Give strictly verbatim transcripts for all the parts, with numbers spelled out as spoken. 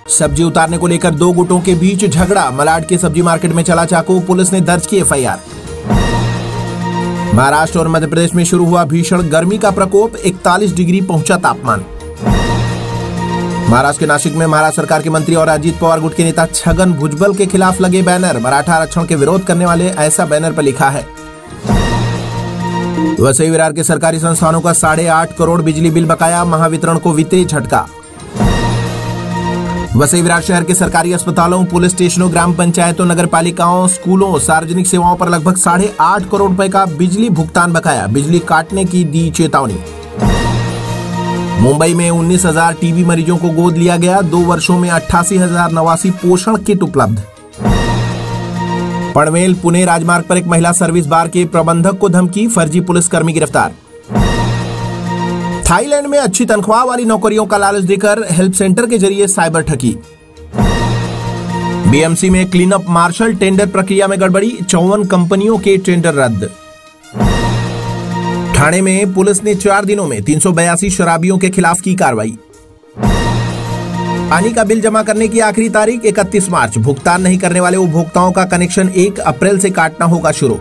सब्जी उतारने को लेकर दो गुटों के बीच झगड़ा, मलाड के सब्जी मार्केट में चला चाकू, पुलिस ने दर्ज की एफ आई आर। महाराष्ट्र और मध्य प्रदेश में शुरू हुआ भीषण गर्मी का प्रकोप, इकतालीस डिग्री पहुंचा तापमान। महाराष्ट्र के नासिक में महाराष्ट्र सरकार के मंत्री और अजीत पवार गुट के नेता छगन भुजबल के खिलाफ लगे बैनर, मराठा आरक्षण के विरोध करने वाले, ऐसा बैनर पर लिखा है। वसई विरार के सरकारी संस्थानों का साढ़े आठ करोड़ बिजली बिल बकाया, महावितरण को वित्तीय झटका। वसई विरार शहर के सरकारी अस्पतालों, पुलिस स्टेशनों, ग्राम पंचायतों, नगर पालिकाओं, स्कूलों, सार्वजनिक सेवाओं पर लगभग साढ़े आठ करोड़ रुपए का बिजली भुगतान बकाया, बिजली काटने की दी चेतावनी। मुंबई में उन्नीस हजार टीबी मरीजों को गोद लिया गया, दो वर्षों में अट्ठासी हजार नवासी पोषण किट उपलब्ध। पनवेल पुणे राजमार्ग पर एक महिला सर्विस बार के प्रबंधक को धमकी, फर्जी पुलिसकर्मी गिरफ्तार। थाईलैंड में अच्छी तनख्वाह वाली नौकरियों का लालच देकर हेल्प सेंटर के जरिए साइबर ठगी। बी एम सी में क्लीन अप मार्शल टेंडर प्रक्रिया में गड़बड़ी, चौवन कंपनियों के टेंडर रद्द। ठाणे में पुलिस ने चार दिनों में तीन सौ बयासी शराबियों के खिलाफ की कार्रवाई। पानी का बिल जमा करने की आखिरी तारीख इकतीस मार्च, भुगतान नहीं करने वाले उपभोक्ताओं का कनेक्शन एक अप्रैल से काटना होगा शुरू।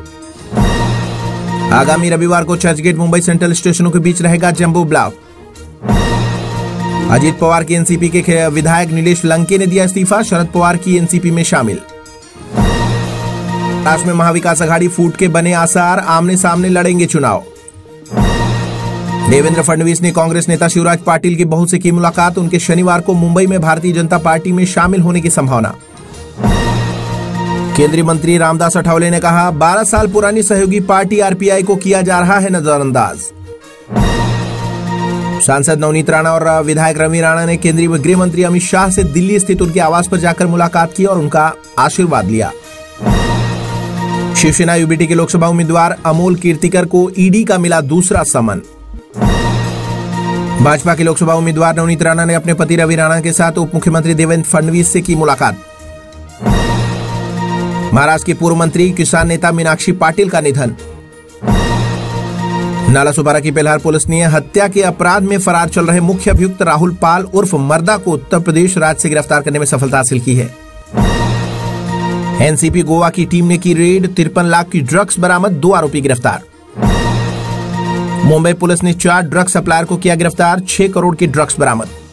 आगामी रविवार को चर्चगेट मुंबई सेंट्रल स्टेशनों के बीच रहेगा जंबो ब्लॉक। अजीत पवार की एन सी पी के विधायक नीलेश लंके ने दिया इस्तीफा, शरद पवार की एन सी पी में शामिल। महाराष्ट्र में महाविकास आघाड़ी फूट के बने आसार, आमने सामने लड़ेंगे चुनाव। देवेंद्र फडणवीस ने कांग्रेस नेता शिवराज पाटिल की बहू से की मुलाकात, उनके शनिवार को मुंबई में भारतीय जनता पार्टी में शामिल होने की संभावना। केंद्रीय मंत्री रामदास अठावले ने कहा, बारह साल पुरानी सहयोगी पार्टी आर पी आई को किया जा रहा है नजरअंदाज। सांसद नवनीत राणा और विधायक रवि राणा ने केंद्रीय गृह मंत्री अमित शाह से दिल्ली स्थित उनके आवास पर जाकर मुलाकात की और उनका आशीर्वाद लिया। शिवसेना यू बी टी के लोकसभा उम्मीदवार अमोल कीर्तिकर को ई डी का मिला दूसरा समन। भाजपा के लोकसभा उम्मीदवार नवनीत राणा ने अपने पति रवि राणा के साथ उप मुख्यमंत्री देवेंद्र फडणवीस से की मुलाकात। महाराष्ट्र के पूर्व मंत्री किसान नेता मीनाक्षी पाटिल का निधन। नालासोपारा की पेल्हार पुलिस ने हत्या के अपराध में फरार चल रहे मुख्य अभियुक्त राहुल पाल उर्फ मर्दा को उत्तर प्रदेश राज्य से गिरफ्तार करने में सफलता हासिल की है। एन सी पी गोवा की टीम ने की रेड, तिरपन लाख की ड्रग्स बरामद, दो आरोपी गिरफ्तार। मुंबई पुलिस ने चार ड्रग्स सप्लायर को किया गिरफ्तार, छह करोड़ की ड्रग्स बरामद।